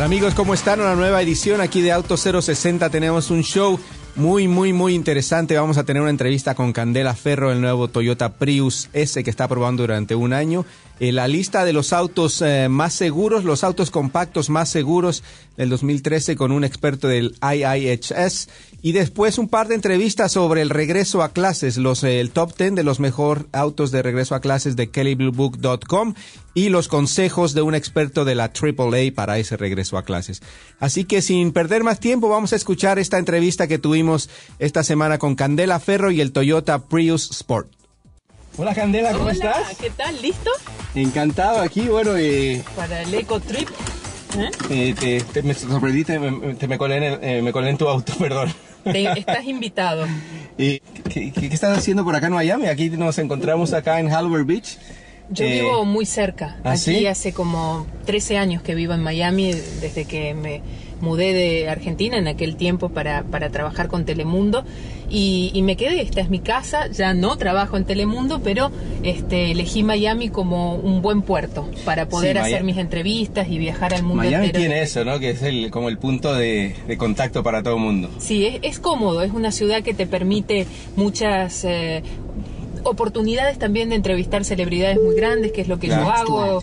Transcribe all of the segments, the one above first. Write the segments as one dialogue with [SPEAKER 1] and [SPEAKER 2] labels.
[SPEAKER 1] Amigos, ¿cómo están? Una nueva edición aquí de Auto 060. Tenemos un show muy interesante. Vamos a tener una entrevista con Candela Ferro, el nuevo Toyota Prius S que está probando durante un año. La lista de los autos más seguros, los autos compactos más seguros del 2013 con un experto del IIHS. Y después un par de entrevistas sobre el regreso a clases, el top 10 de los mejor autos de regreso a clases de kellybluebook.com y los consejos de un experto de la AAA para ese regreso a clases. Así que sin perder más tiempo, vamos a escuchar esta entrevista que tuvimos esta semana con Candela Ferro y el Toyota Prius Sport. Hola Candela, ¿cómo estás?
[SPEAKER 2] ¿Qué tal? ¿Listo?
[SPEAKER 1] Encantado aquí, bueno,
[SPEAKER 2] para el Eco Trip.
[SPEAKER 1] Me sorprendí, me colé en tu auto, perdón.
[SPEAKER 2] Estás invitado.
[SPEAKER 1] ¿Qué estás haciendo por acá en Miami? Aquí nos encontramos acá en Halbert Beach.
[SPEAKER 2] Yo vivo muy cerca.
[SPEAKER 1] ¿Ah,
[SPEAKER 2] aquí
[SPEAKER 1] sí?
[SPEAKER 2] Hace como 13 años que vivo en Miami, desde que me mudé de Argentina en aquel tiempo para trabajar con Telemundo. Y me quedé, esta es mi casa, ya no trabajo en Telemundo, pero elegí Miami como un buen puerto para poder hacer mis entrevistas y viajar al mundo
[SPEAKER 1] Miami
[SPEAKER 2] entero.
[SPEAKER 1] Tiene eso, ¿no? Que es como el punto de contacto para todo el mundo.
[SPEAKER 2] Sí, es cómodo, es una ciudad que te permite muchas oportunidades también de entrevistar celebridades muy grandes, que es lo que yo hago.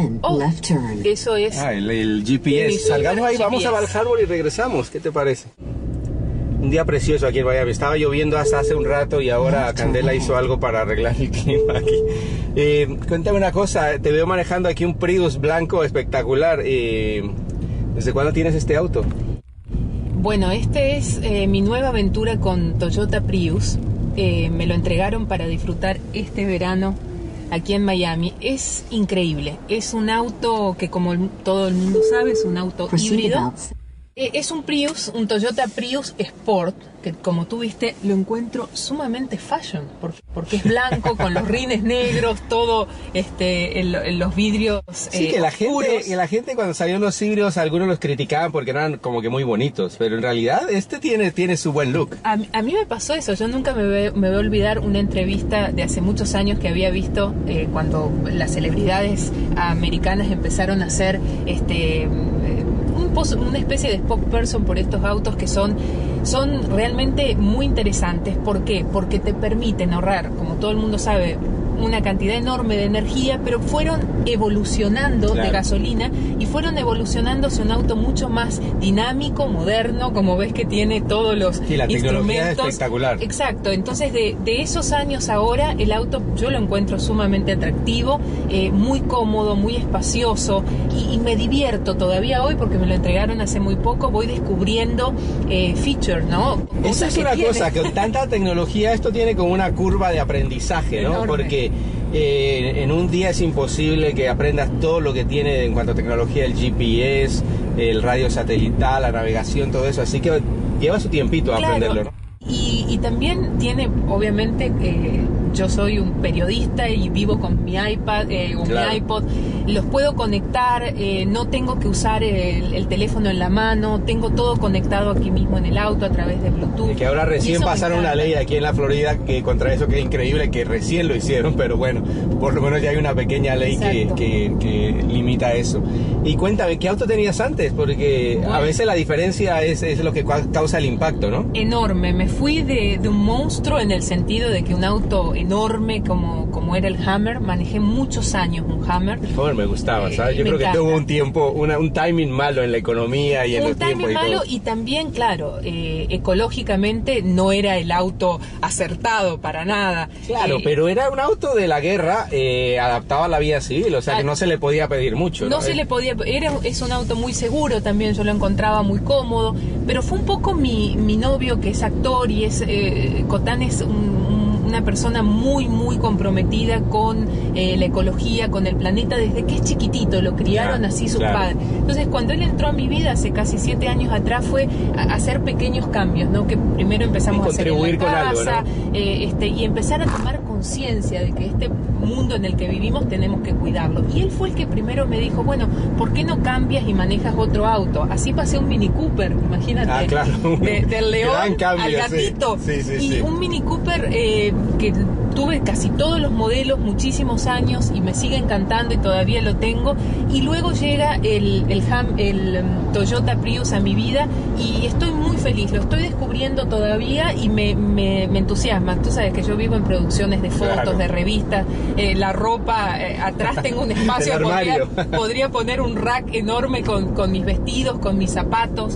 [SPEAKER 2] Eso es
[SPEAKER 1] el GPS. Salgamos ahí, vamos a Valharbor y regresamos. ¿Qué te parece? Un día precioso aquí en Miami. Estaba lloviendo hasta hace un rato y ahora Candela hizo algo para arreglar el clima aquí. Cuéntame una cosa, te veo manejando aquí un Prius blanco espectacular. ¿Desde cuándo tienes este auto?
[SPEAKER 2] Bueno, este es mi nueva aventura con Toyota Prius. Me lo entregaron para disfrutar este verano aquí en Miami. Es increíble. Es un auto que, como todo el mundo sabe, es un auto híbrido. Es un Prius, un Toyota Prius Sport, que como tú viste, lo encuentro sumamente fashion, porque es blanco, con los rines negros, todo los vidrios
[SPEAKER 1] sí, que la gente cuando salieron los híbridos, algunos los criticaban porque eran como que muy bonitos, pero en realidad tiene su buen look.
[SPEAKER 2] A mí me pasó eso. Yo nunca me voy a olvidar una entrevista de hace muchos años que había visto cuando las celebridades americanas empezaron a hacer una especie de spokesperson por estos autos que son realmente muy interesantes. ¿Por qué? Porque te permiten ahorrar, como todo el mundo sabe, una cantidad enorme de energía, pero fueron evolucionando de gasolina y fueron evolucionando hacia un auto mucho más dinámico, moderno, como ves que tiene todos los
[SPEAKER 1] la tecnología es
[SPEAKER 2] instrumentos.
[SPEAKER 1] Espectacular.
[SPEAKER 2] Exacto, entonces de esos años ahora el auto yo lo encuentro sumamente atractivo, muy cómodo, muy espacioso y me divierto todavía hoy porque me lo entregaron hace muy poco, voy descubriendo features, ¿no?
[SPEAKER 1] Esa es una cosa, que con tanta tecnología esto tiene como una curva de aprendizaje, ¿no?
[SPEAKER 2] Enorme.
[SPEAKER 1] Porque en un día es imposible que aprendas todo lo que tiene en cuanto a tecnología, el GPS, el radio satelital, la navegación, todo eso, así que lleva su tiempito a aprenderlo, ¿no?
[SPEAKER 2] Y también tiene, obviamente, yo soy un periodista y vivo con mi iPad o mi iPod, los puedo conectar, no tengo que usar el teléfono en la mano, tengo todo conectado aquí mismo en el auto a través de Bluetooth.
[SPEAKER 1] Que ahora recién pasaron una ley aquí en la Florida que contra eso, que es increíble que recién lo hicieron, pero bueno, por lo menos ya hay una pequeña ley que limita eso. Y cuéntame, ¿qué auto tenías antes? Porque a veces la diferencia es lo que causa el impacto, ¿no?
[SPEAKER 2] Enorme, me fui de un monstruo en el sentido de que un auto enorme como era el Hummer, manejé muchos años un Hummer.
[SPEAKER 1] El Hummer me gustaba, ¿sabes? Yo creo que tuvo un tiempo, un timing malo en la economía y en los tiempos.
[SPEAKER 2] Un timing malo y también, claro, ecológicamente no era el auto acertado para nada.
[SPEAKER 1] Claro, pero era un auto de la guerra adaptado a la vida civil, o sea que no se le podía pedir mucho.
[SPEAKER 2] No se le podía, es un auto muy seguro también, yo lo encontraba muy cómodo, pero fue un poco mi novio, que es actor y Cotán es una persona muy comprometida con la ecología, con el planeta, desde que es chiquitito, lo criaron así sus padres. Entonces cuando él entró a mi vida hace casi 7 años atrás fue a hacer pequeños cambios, ¿no? Que primero empezamos a hacer en la casa, algo, ¿no? Y empezar a tomar conciencia de que este mundo en el que vivimos tenemos que cuidarlo. Y él fue el que primero me dijo, bueno, ¿por qué no cambias y manejas otro auto? Así pasé un Mini Cooper, imagínate,
[SPEAKER 1] claro,
[SPEAKER 2] del león
[SPEAKER 1] cambio,
[SPEAKER 2] al gatito.
[SPEAKER 1] Sí.
[SPEAKER 2] Un Mini Cooper que tuve casi todos los modelos, muchísimos años, y me sigue encantando y todavía lo tengo. Y luego llega el Toyota Prius a mi vida y estoy muy feliz, lo estoy descubriendo todavía y me entusiasma. Tú sabes que yo vivo en producciones de fotos, claro, de revistas, la ropa, atrás tengo un espacio, podría poner un rack enorme con mis vestidos, con mis zapatos.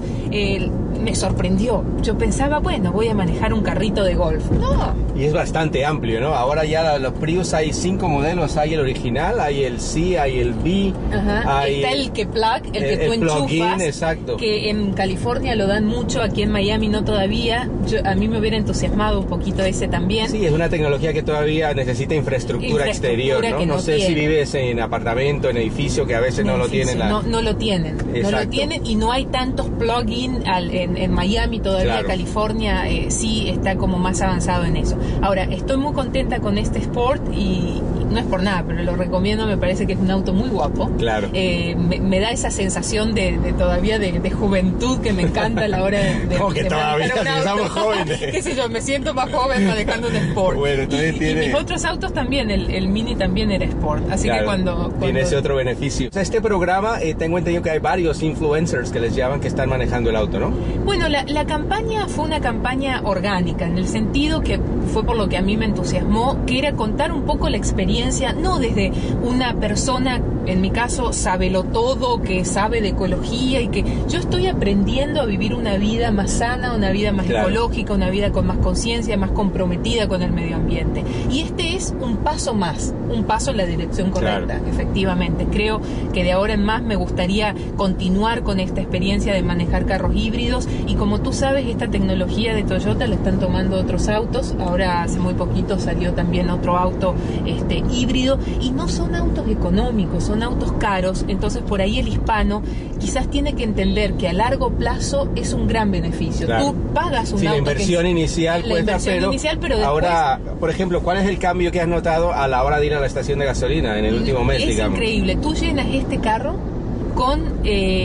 [SPEAKER 2] Me sorprendió. Yo pensaba, bueno, voy a manejar un carrito de golf. No.
[SPEAKER 1] Y es bastante amplio, ¿no? Ahora ya los Prius hay 5 modelos. Hay el original, hay el C, hay el B.
[SPEAKER 2] Hay está el que plug, el que tú enchufas.
[SPEAKER 1] Exacto.
[SPEAKER 2] Que en California lo dan mucho, aquí en Miami no todavía. A mí me hubiera entusiasmado un poquito ese también.
[SPEAKER 1] Sí, es una tecnología que todavía necesita infraestructura exterior, ¿no? No sé si vives en apartamento, en edificio, que a veces no lo tienen.
[SPEAKER 2] No lo tienen. Exacto. No lo tienen y no hay tantos plug-in en Miami todavía. Claro. California sí está como más avanzado en eso. Ahora, estoy muy contenta con este Sport y no es por nada, pero lo recomiendo, me parece que es un auto muy guapo.
[SPEAKER 1] Claro.
[SPEAKER 2] Me da esa sensación de todavía de juventud que me encanta a la hora de
[SPEAKER 1] ¿Cómo que todavía? Si somos jóvenes.
[SPEAKER 2] Qué sé yo, me siento más joven manejando un Sport.
[SPEAKER 1] Bueno, entonces
[SPEAKER 2] y mis otros autos también, el Mini también era Sport, así claro, que cuando
[SPEAKER 1] tiene ese otro beneficio. O sea, este programa, tengo entendido que hay varios influencers que les llaman que están manejando el auto, ¿no?
[SPEAKER 2] Bueno, la campaña fue una campaña orgánica, en el sentido que fue por lo que a mí me entusiasmó, que era contar un poco la experiencia, no desde una persona, en mi caso, sabelotodo, que sabe de ecología y que yo estoy aprendiendo a vivir una vida más sana, una vida más claro, ecológica, una vida con más conciencia, más comprometida con el medio ambiente. Y este es un paso más, un paso en la dirección correcta, claro, efectivamente. Creo que de ahora en más me gustaría continuar con esta experiencia de manejar carros híbridos y como tú sabes, esta tecnología de Toyota la están tomando otros autos. Ahora hace muy poquito salió también otro auto híbrido y no son autos económicos, son autos caros. Entonces por ahí el hispano quizás tiene que entender que a largo plazo es un gran beneficio. Claro. Tú pagas un auto,
[SPEAKER 1] la inversión inicial cuesta,
[SPEAKER 2] pero después,
[SPEAKER 1] ahora, por ejemplo, ¿cuál es el cambio que has notado a la hora de ir a la estación de gasolina en el último mes,
[SPEAKER 2] es
[SPEAKER 1] digamos?
[SPEAKER 2] Increíble. Tú llenas este carro con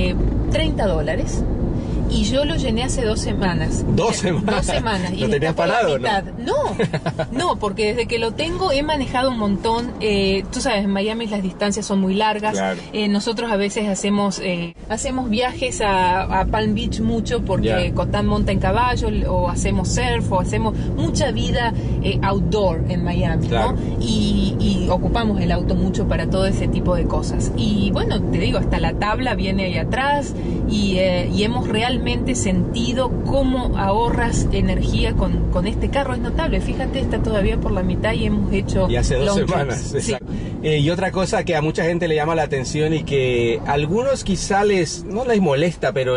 [SPEAKER 2] $30 y yo lo llené hace 2 semanas.
[SPEAKER 1] ¿2 semanas?
[SPEAKER 2] 2 semanas.
[SPEAKER 1] ¿Lo tenías parado, no?
[SPEAKER 2] No, porque desde que lo tengo he manejado un montón. Tú sabes, en Miami las distancias son muy largas.
[SPEAKER 1] Claro.
[SPEAKER 2] Nosotros a veces hacemos viajes a Palm Beach mucho porque Cotán monta en caballo, o hacemos surf, o hacemos mucha vida outdoor en Miami, claro, ¿no? Y ocupamos el auto mucho para todo ese tipo de cosas. Y bueno, te digo, hasta la tabla viene ahí atrás y hemos realmente sentido cómo ahorras energía con este carro. Es notable, fíjate, está todavía por la mitad y hemos hecho
[SPEAKER 1] y hace 2 semanas. Sí. Y otra cosa que a mucha gente le llama la atención y que a algunos quizá no les molesta, pero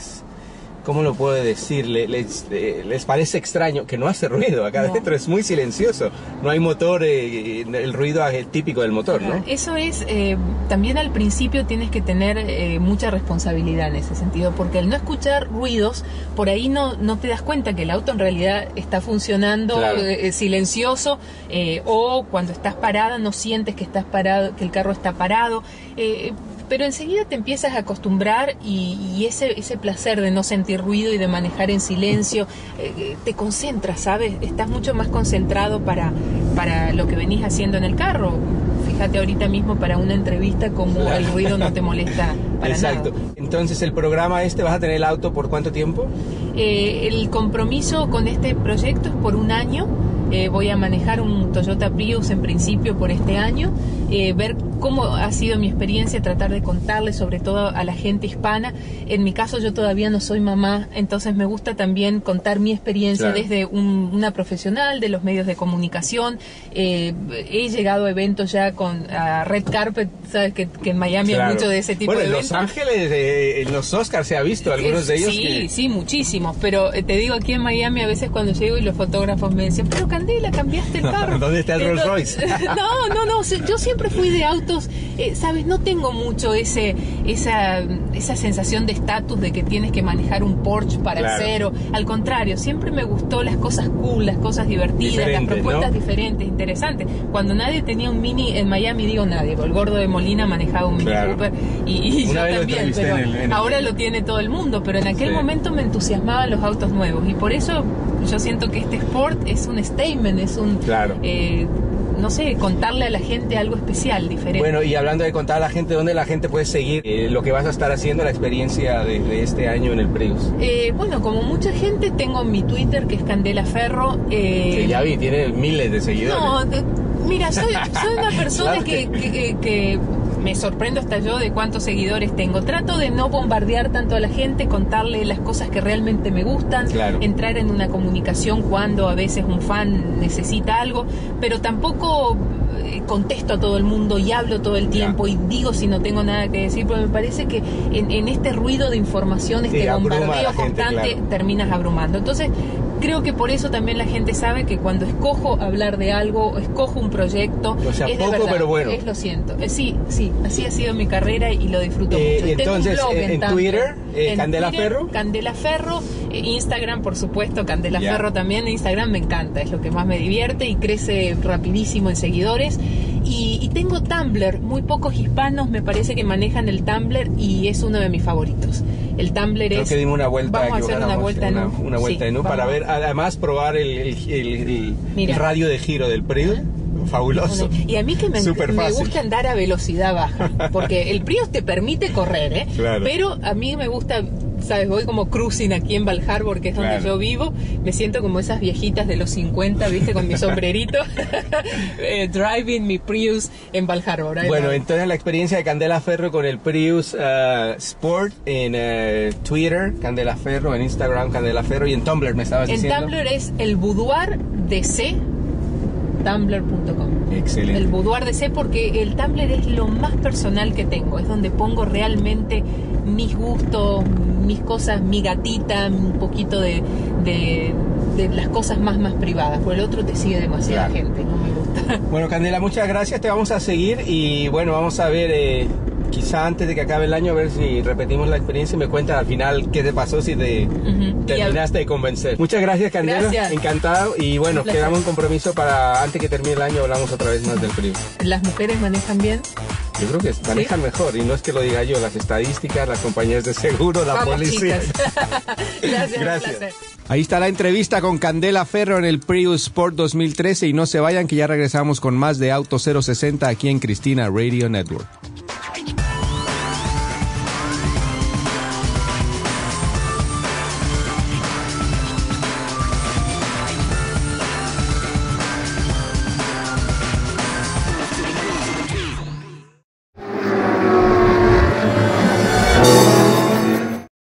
[SPEAKER 1] ¿cómo lo puedo decir? Les parece extraño que no hace ruido acá adentro, es muy silencioso, no hay motor, el ruido es el típico del motor, ¿no?
[SPEAKER 2] Eso es, también al principio tienes que tener mucha responsabilidad en ese sentido, porque al no escuchar ruidos, por ahí no te das cuenta que el auto en realidad está funcionando, claro, silencioso, o cuando estás parada no sientes que estás parado, que el carro está parado, pero enseguida te empiezas a acostumbrar y ese placer de no sentir ruido y de manejar en silencio, te concentras, ¿sabes? Estás mucho más concentrado para lo que venís haciendo en el carro. Fíjate ahorita mismo para una entrevista como claro, el ruido no te molesta para
[SPEAKER 1] exacto, nada. Entonces, ¿el programa vas a tener el auto por cuánto tiempo?
[SPEAKER 2] El compromiso con este proyecto es por 1 año. Voy a manejar un Toyota Prius en principio por este año, ver cómo ha sido mi experiencia, tratar de contarle sobre todo a la gente hispana. En mi caso yo todavía no soy mamá, entonces me gusta también contar mi experiencia, claro, desde una profesional de los medios de comunicación. He llegado a eventos ya a Red Carpet, sabes que en Miami claro, hay mucho de ese tipo de eventos.
[SPEAKER 1] En Los Ángeles, en los Oscars se ha visto algunos de ellos.
[SPEAKER 2] Sí, muchísimos, pero te digo, aquí en Miami a veces cuando llego y los fotógrafos me dicen, pero Candela, cambiaste el carro.
[SPEAKER 1] ¿Dónde está el Rolls Royce?
[SPEAKER 2] No, yo siempre fui de autos autos, sabes, no tengo mucho esa sensación de estatus de que tienes que manejar un Porsche para hacer, al contrario, siempre me gustó las cosas cool, las cosas divertidas, las propuestas diferentes, interesantes. Cuando nadie tenía un Mini en Miami, digo nadie, el gordo de Molina manejaba un Mini Cooper y yo también, pero ahora lo tiene todo el mundo, pero en aquel momento me entusiasmaban los autos nuevos y por eso yo siento que este Sport es un statement, es un no sé, contarle a la gente algo especial, diferente.
[SPEAKER 1] Bueno, y hablando de contar a la gente, ¿dónde la gente puede seguir lo que vas a estar haciendo, la experiencia de este año en el Prius?
[SPEAKER 2] Bueno, como mucha gente, tengo mi Twitter, que es Candela Ferro.
[SPEAKER 1] Que ya vi, tiene miles de seguidores.
[SPEAKER 2] No, mira, soy una persona que me sorprendo hasta yo de cuántos seguidores tengo. Trato de no bombardear tanto a la gente, contarle las cosas que realmente me gustan, entrar en una comunicación cuando a veces un fan necesita algo, pero tampoco contesto a todo el mundo y hablo todo el tiempo y digo si no tengo nada que decir, porque me parece que en este ruido de información, este bombardeo constante, terminas abrumando. Entonces, creo que por eso también la gente sabe que cuando escojo hablar de algo, escojo un proyecto,
[SPEAKER 1] o sea,
[SPEAKER 2] es
[SPEAKER 1] poco,
[SPEAKER 2] de verdad,
[SPEAKER 1] pero bueno.
[SPEAKER 2] Lo siento. Sí, así ha sido mi carrera y lo disfruto mucho. Y
[SPEAKER 1] entonces,
[SPEAKER 2] tengo un blog
[SPEAKER 1] en Twitter, Candela Ferro.
[SPEAKER 2] Candela Ferro, Instagram, por supuesto, Candela Ferro también. Instagram me encanta, es lo que más me divierte y crece rapidísimo en seguidores. Y tengo Tumblr, muy pocos hispanos me parece que manejan el Tumblr y es uno de mis favoritos. El Tumblr
[SPEAKER 1] Creo que dimos una vuelta.
[SPEAKER 2] Vamos a hacer una vuelta en
[SPEAKER 1] una vuelta en para ver, además probar el radio de giro del Prius. Fabuloso.
[SPEAKER 2] Y a mí que me gusta andar a velocidad baja, porque el Prius te permite correr, pero a mí me gusta, sabes, voy como cruising aquí en Val Harbor, que es donde yo vivo, me siento como esas viejitas de los 50, viste, con mi sombrerito, driving mi Prius en Val Harbor.
[SPEAKER 1] Bueno, entonces la experiencia de Candela Ferro con el Prius Sport en Twitter, Candela Ferro, en Instagram, Candela Ferro, y en Tumblr me estabas diciendo.
[SPEAKER 2] En Tumblr es el Boudoir DC, tumblr.com.
[SPEAKER 1] Excelente.
[SPEAKER 2] El Boudoir DC, porque el Tumblr es lo más personal que tengo, es donde pongo realmente mis gustos, mis cosas, mi gatita, un poquito de las cosas más privadas. Por el otro te sigue demasiada gente, no me gusta.
[SPEAKER 1] Bueno, Candela, muchas gracias, te vamos a seguir y bueno, vamos a ver, quizá antes de que acabe el año, a ver si repetimos la experiencia y me cuentas al final qué te pasó, si te terminaste de convencer. Muchas gracias, Candela, encantado, y bueno, quedamos en compromiso para antes que termine el año hablamos otra vez más del Prius.
[SPEAKER 2] ¿Las mujeres manejan bien?
[SPEAKER 1] Yo creo que manejan mejor, y no es que lo diga yo, las estadísticas, las compañías de seguro, la policía.
[SPEAKER 2] Gracias.
[SPEAKER 1] Ahí está la entrevista con Candela Ferro en el Prius Sport 2013 y no se vayan que ya regresamos con más de Auto 060 aquí en Cristina Radio Network.